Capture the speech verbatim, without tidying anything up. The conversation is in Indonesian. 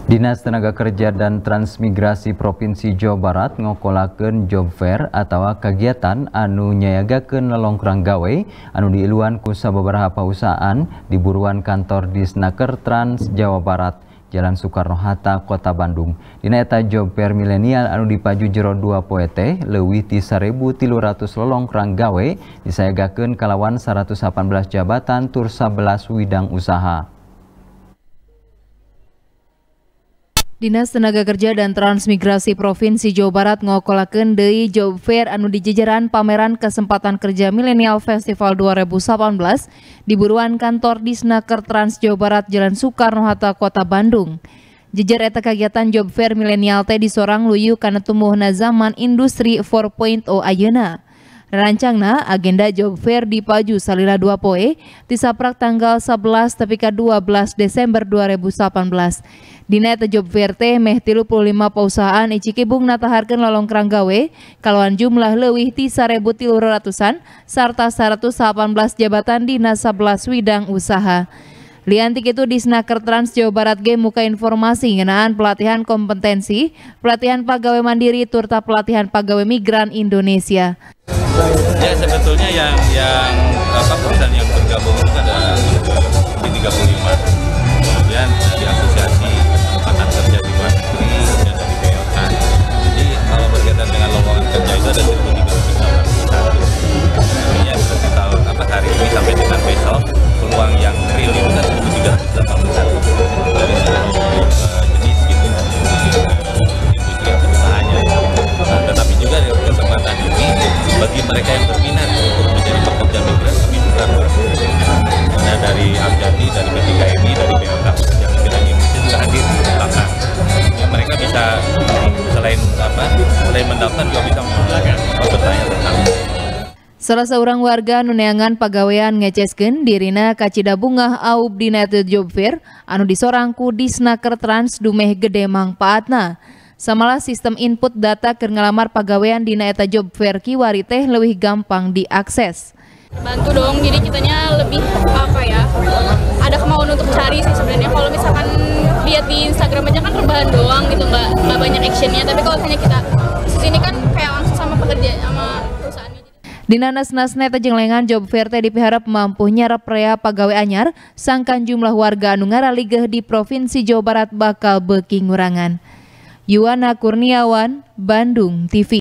Dinas Tenaga Kerja dan Transmigrasi Provinsi Jawa Barat ngokolakeun job fair atau kegiatan anu nyayagakeun lelongkrang gawe anu diiluan ku sababaraha pausahaan di buruan kantor Disnaker Trans Jawa Barat Jalan Soekarno-Hatta Kota Bandung. Dina eta job fair milenial anu dipaju jero dua poe teh leuwih ti seribu tilu ratus lelongkrang gawe disayagakeun kalawan seratus delapan belas jabatan tur sebelas widang usaha. Dinas Tenaga Kerja dan Transmigrasi Provinsi Jawa Barat ngokolakeun deui job fair anu di jajaran pameran kesempatan kerja milenial Festival dua ribu delapan belas di buruan kantor Disnaker Trans Jawa Barat Jalan Soekarno-Hatta Kota Bandung. Jejer eta kegiatan job fair milenial teh disorang luyu kana tumbuhna zaman industri empat titik nol ayeuna. Rancangna agenda job fair dipaju salila dua poe tisaprak tanggal sebelas tepi ka dua belas Desember dua ribu delapan belas. Dina eta job fair teh meh tilu puluh lima pausahaan icikibung nataharkeun lolongkrang gawe kalawan jumlah leuwih ti seribu tilu ratusan sarta seratus delapan belas jabatan dina sebelas widang usaha. Liantik itu Disnaker Trans Jawa Barat ge muka informasi ngeunaan pelatihan kompetensi, pelatihan pegawai mandiri turta pelatihan pegawai migran Indonesia. Ya sebetulnya yang yang apa perusahaan yang bergabung itu ada tiga puluh lima. Kemudian dari asosiasi kesempatan kerja di luar negeri dan dari B L K. Jadi kalau berkaitan dengan lowongan kerja itu ada seribu tiga ratus delapan puluh satu. Artinya seperti tahun apa hari ini sampai dengan besok peluang yang real itu kan seribu tiga ratus delapan puluh satu dari seluruh uh, jenis gitu industri atau usahanya. Nah, tetapi juga dari kesempatan ini bagi mereka yang berminat untuk menjadi pekerja migran kami buka. Nah dari Amjati, dari P tiga M I, dari B L K Pekerja Migran Indonesia juga hadir di belakang. Ya, mereka bisa selain apa, selain mendaftar juga bisa menggunakan bertanya tentang. Salah seorang warga nuneangan pagawean ngeceskeun dirina kacida bungah aub dina teu job fair anu disorang ku Disnaker Trans dumeh gede mangpaatna. Samalah sistem input data keur ngalamar pagawean dina eta job fair kiwari teh leuwih gampang diakses. Bantu dong, jadi kitanya lebih apa ya, ada kemauan untuk cari sih sebenarnya. Kalau misalkan lihat di Instagram aja kan rebahan doang gitu, nggak nggak banyak actionnya. Tapi kalau misalnya kita sini kan kayak langsung sama pekerja sama perusahaannya. Dina nasna-nasna eta jenglengan job fair teh dipiharap mampu nyarap rea pagawe anyar sangkan jumlah warga anu ngaraligeh di Provinsi Jawa Barat bakal beuki ngurangan. Yuwana Kurniawan, Bandung T V.